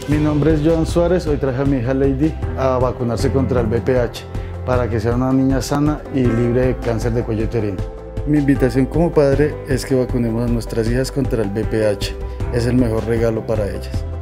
Mi nombre es Joan Suárez, hoy traje a mi hija Lady a vacunarse contra el VPH para que sea una niña sana y libre de cáncer de cuello uterino. Mi invitación como padre es que vacunemos a nuestras hijas contra el VPH, es el mejor regalo para ellas.